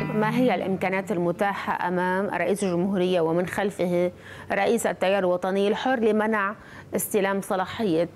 ما هي الإمكانات المتاحة أمام رئيس الجمهورية ومن خلفه رئيس التيار الوطني الحر لمنع استلام صلاحية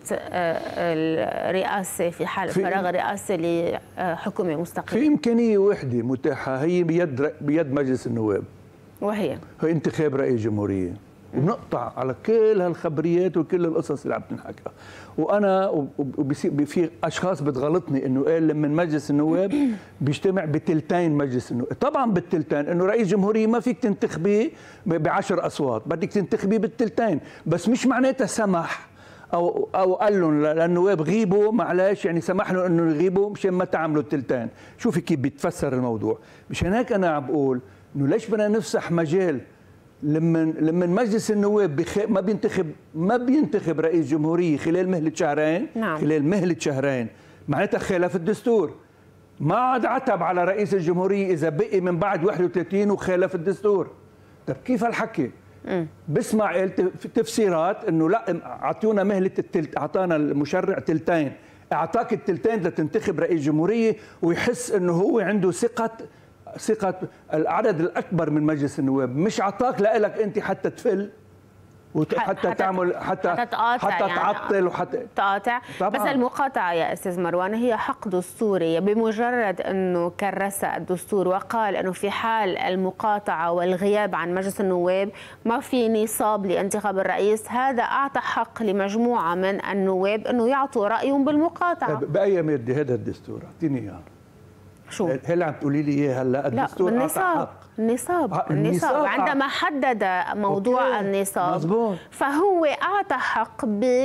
الرئاسة في حال فراغ الرئاسة لحكومة مستقلة؟ في إمكانية واحدة متاحة، هي بيد مجلس النواب، وهي انتخاب رئيس جمهورية. وبنقطع على كل هالخبريات وكل القصص اللي عم تنحكى. وانا في اشخاص بتغلطني انه قال لما مجلس النواب بيجتمع بتلتين مجلس النواب. طبعا بالتلتين، انه رئيس جمهوريه ما فيك تنتخبيه ب10 اصوات، بدك تنتخبيه بالتلتين، بس مش معناتها سمح او قال لهم للنواب غيبوا، معلش يعني سمح لهم انه يغيبوا مشان ما تعملوا التلتين. شوفي كيف بيتفسر الموضوع. مشان هيك انا عم بقول انه ليش بدنا نفسح مجال لما مجلس النواب ما بينتخب رئيس جمهوريه خلال مهله شهرين. نعم. خلال مهله شهرين معناتها خالف الدستور. ما عاد عتب على رئيس الجمهوريه اذا بقي من بعد 31 وخالف الدستور. طيب كيف هالحكي؟ بسمع تفسيرات انه لا اعطونا مهله اعطانا المشرع تلتين، اعطاك التلتين لتنتخب رئيس جمهوريه ويحس انه هو عنده ثقة العدد الأكبر من مجلس النواب، مش عطاك لك أنت حتى تفل وحتى تعمل حتى تعطل وحتى تقاطع. بس المقاطعة يا أستاذ مروان هي حق دستوري، بمجرد أنه كرس الدستور وقال أنه في حال المقاطعة والغياب عن مجلس النواب ما في نصاب لانتخاب الرئيس، هذا أعطى حق لمجموعة من النواب أنه يعطوا رأيهم بالمقاطعة. بأي مادة هذا الدستور؟ أعطيني إياه. شو؟ هلا عم تقولي لي اياه هلا الدستور لا النصاب عندما حدد موضوع النصاب مزبوط. فهو اعطى حق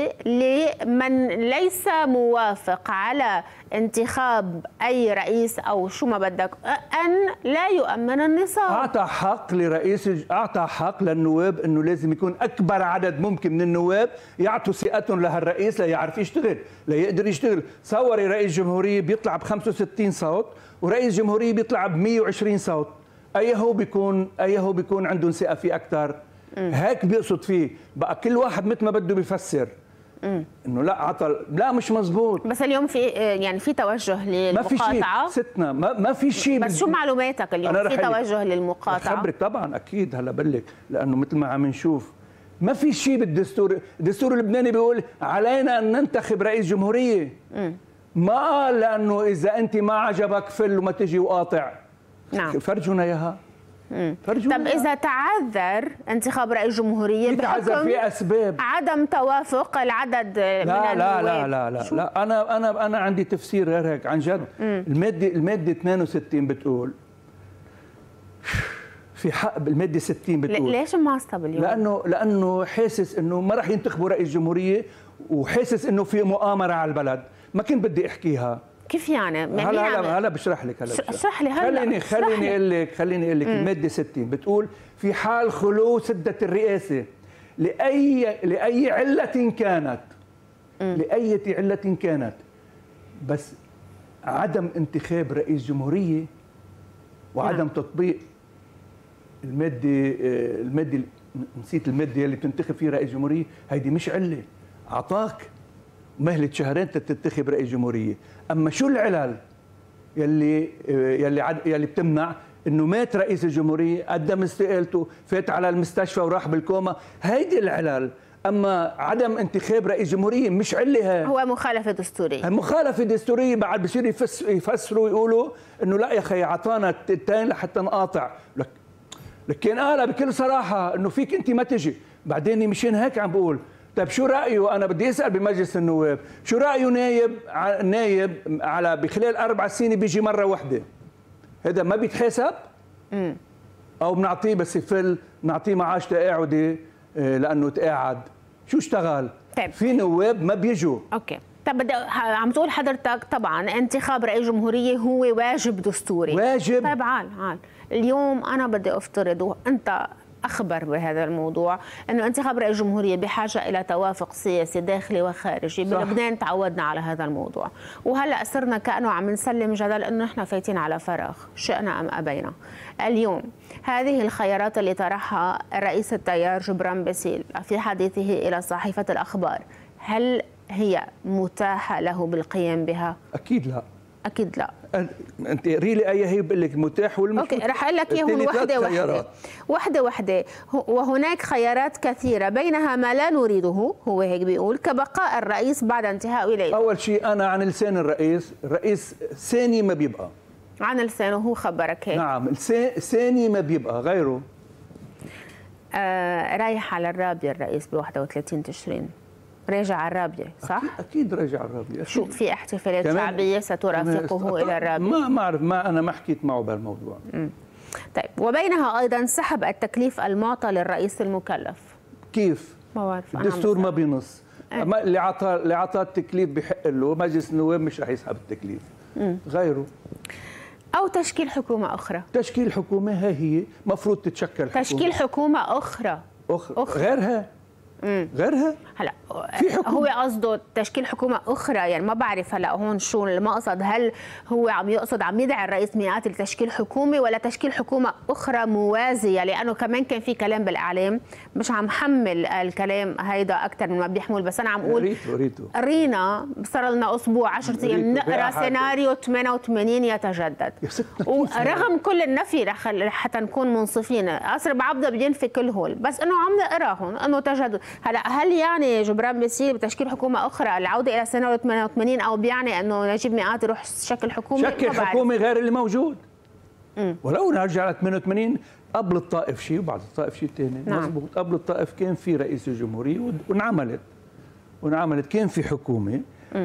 لمن ليس موافق على انتخاب اي رئيس او شو ما بدك ان لا يؤمن النصاب. اعطى حق للنواب انه لازم يكون اكبر عدد ممكن من النواب يعطوا ثقتهم لهالرئيس ليعرف يشتغل، ليقدر يشتغل. صوري رئيس جمهوريه بيطلع ب 65 صوت ورئيس جمهوريه بيطلع ب 120 صوت، اي هو بيكون عندهم ثقه فيه اكثر. هيك بيقصد فيه. بقى كل واحد مثل ما بده بيفسر انه لا عطل، لا مش مزبوط. بس اليوم في يعني في توجه للمقاطعه. ما في شيء ستنا، ما في شيء. بس شو معلوماتك اليوم في توجه للمقاطعه؟ خبرك طبعا اكيد. هلا بلك لانه مثل ما عم نشوف ما في شيء بالدستور. الدستور اللبناني بيقول علينا ان ننتخب رئيس جمهوريه. ما قال لانه اذا انت ما عجبك فل وما تجي وقاطع. نعم. فرجونا اياها. طب إذا تعذر انتخاب رئيس جمهورية بحكم في أسباب عدم توافق العدد من النواب؟ لا أنا عندي تفسير غير هيك عن جد. المادة 62 بتقول في حق. المادة 60 بتقول ليش معصب اليوم؟ لأنه حاسس إنه ما راح ينتخبوا رئيس جمهورية، وحاسس إنه في مؤامرة على البلد. ما كنت بدي أحكيها. كيف يعني؟ هلا بشرح لك. اشرح لي هلا. خليني اقول لك الماده 60 بتقول في حال خلو سده الرئاسه لاي عله كانت، لاي عله كانت، بس عدم انتخاب رئيس جمهوريه وعدم تطبيق الماده نسيت الماده اللي بتنتخب فيها رئيس جمهوريه، هيدي مش عله. اعطاك مهله شهرين تتخذ رئيس جمهوريه. اما شو العلل يلي بتمنع انه مات رئيس الجمهوريه، قدم استقالته، فات على المستشفى وراح بالكوما، هيدي العلل. اما عدم انتخاب رئيس جمهوريه مش عله. هو مخالفه دستوريه. مخالفه دستوريه. بعد بصير يفسروا ويقولوا انه لا يا اخي اعطانا التين لحتى نقاطع. لكن قالها بكل صراحه انه فيك انت ما تجي. بعدين مشان هيك عم بقول طيب شو رأيه؟ أنا بدي أسأل بمجلس النواب، شو رأيه نايب على بخلال 4 سنين بيجي مرة واحدة؟ هذا ما بيتحسب؟ أو بنعطيه بس يفل، بنعطيه معاش تقاعدي لأنه تقاعد، شو اشتغل؟ طيب. في نواب ما بيجوا. أوكي. طب عم تقول حضرتك طبعا انتخاب رئيس جمهورية هو واجب دستوري. واجب. طيب عال اليوم أنا بدي أفترض وأنت أخبر بهذا الموضوع أنه انتخاب رئيس جمهورية بحاجة إلى توافق سياسي داخلي وخارجي. بلبنان تعودنا على هذا الموضوع، وهلأ صرنا كأنه عم نسلم جدل أنه نحن فايتين على فراغ شئنا أم أبينا. اليوم هذه الخيارات اللي طرحها رئيس التيار جبران باسيل في حديثه إلى صحيفة الأخبار، هل هي متاحة له بالقيام بها؟ أكيد لا. اكيد لا. انت قري لي اي هي بقول لك متاح ولا مش اوكي رح اقول لك اياهم وحده. وهناك خيارات كثيره بينها ما لا نريده، هو هيك بيقول، كبقاء الرئيس بعد انتهاء ولايته. اول شيء انا عن لسان الرئيس ثاني ما بيبقى عن لسانه، هو خبرك هيك. نعم ثاني ما بيبقى غيره. رايح على الرابيه الرئيس ب 31 تشرين، راجع على الرابيه صح؟ اكيد راجع على الرابيه. شو في احتفالات شعبيه سترافقه الى الرابيه؟ ما اعرف، انا ما حكيت معه بهالموضوع. طيب، وبينها ايضا سحب التكليف المعطى للرئيس المكلف. كيف؟ ما بعرف، الدستور ما بينص. اللي عطاه التكليف بحق له، مجلس النواب مش رح يسحب التكليف. غيره. أو تشكيل حكومة أخرى. تشكيل حكومة هي مفروض تتشكل حكومة. تشكيل حكومة أخرى. غيرها. غيرها. هلا هو قصده تشكيل حكومة أخرى، يعني ما بعرف هلا هون شو المقصد، هل هو عم يدعي الرئيس ميقات لتشكيل حكومة ولا تشكيل حكومة أخرى موازية؟ لأنه كمان كان في كلام بالإعلام، مش عم حمل الكلام هيدا أكثر من ما بيحمل، بس أنا عم أقول قرينا صار لنا أسبوع 10 أيام نقرا سيناريو 88 يتجدد، ورغم كل النفي حتى نكون منصفين، أسرب عبده بينفي كل هول، بس إنه عم نقراهم إنه تجدد. هلا هل يعني جبران بيصير بتشكيل حكومه اخرى العوده الى سنه 88، او بيعني انه نجيب ميقات يروح شكل حكومه؟ شكل حكومه غير اللي موجود. ولو نرجع على 88 قبل الطائف شيء وبعد الطائف شيء ثاني. نعم. مضبوط. قبل الطائف كان في رئيس الجمهوريه وانعملت كان في حكومه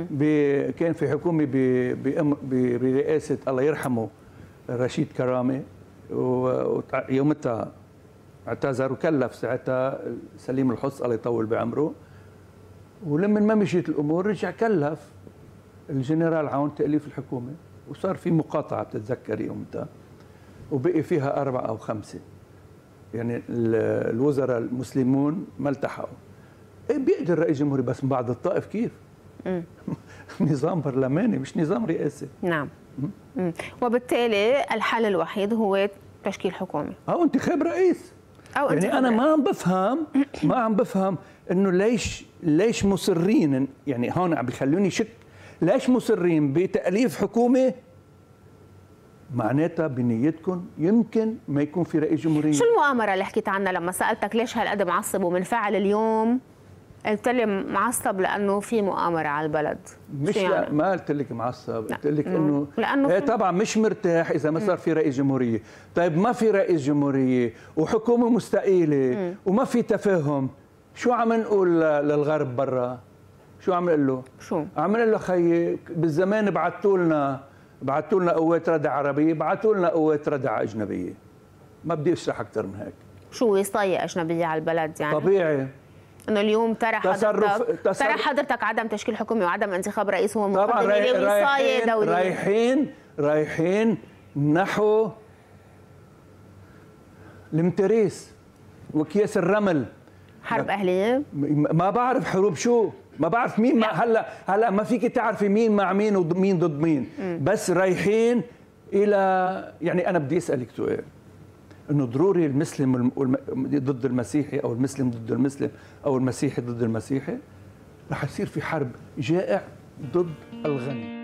برئاسه الله يرحمه رشيد كرامه، ويومتها اعتذر وكلف ساعتها سليم الحص الله يطول بعمره، ولما ما مشيت الامور رجع كلف الجنرال عون تاليف الحكومه، وصار في مقاطعه بتتذكري يومتها، وبقي فيها 4 أو 5، يعني الوزراء المسلمون ما التحقوا. بيقدر رئيس جمهوري، بس من بعد الطائف كيف؟ نظام برلماني مش نظام رئاسي. نعم. وبالتالي الحل الوحيد هو تشكيل حكومه او انتخاب رئيس. يعني انا ما عم بفهم انه ليش مصرين، يعني هون عم بيخلوني شك، ليش مصرين بتأليف حكومه؟ معناتها بنيتكم يمكن ما يكون في رئيس جمهوريه. شو المؤامره اللي حكيت عنها لما سالتك ليش هالقد معصب ومنفعل اليوم؟ قلت لي معصب لانه في مؤامره على البلد. مش يعني؟ ما قلت لك معصب، قلت لك انه طبعا مش مرتاح اذا ما صار في رئيس جمهوريه. طيب ما في رئيس جمهوريه وحكومه مستقيله وما في تفاهم، شو عم نقول للغرب برا؟ شو عم نقول له؟ عم نقول له خيي بالزمان بعثتوا لنا قوات ردع عربيه، بعثوا لنا قوات ردع اجنبيه. ما بدي اشرح اكثر من هيك. شو وصايه اجنبيه على البلد يعني؟ طبيعي انه اليوم ترى حضرتك عدم تشكيل حكومه وعدم انتخاب رئيس هو طبعا وصايه دوليه. رايحين نحو المتريس واكياس الرمل. حرب اهليه؟ ما بعرف حروب شو، ما بعرف مين هلا ما فيك تعرفي مين مع مين ومين ضد مين. بس رايحين الى، يعني انا بدي اسالك سؤال، انه ضروري المسلم ضد المسيحي او المسلم ضد المسلم او المسيحي ضد المسيحي؟ رح يصير في حرب جائع ضد الغني.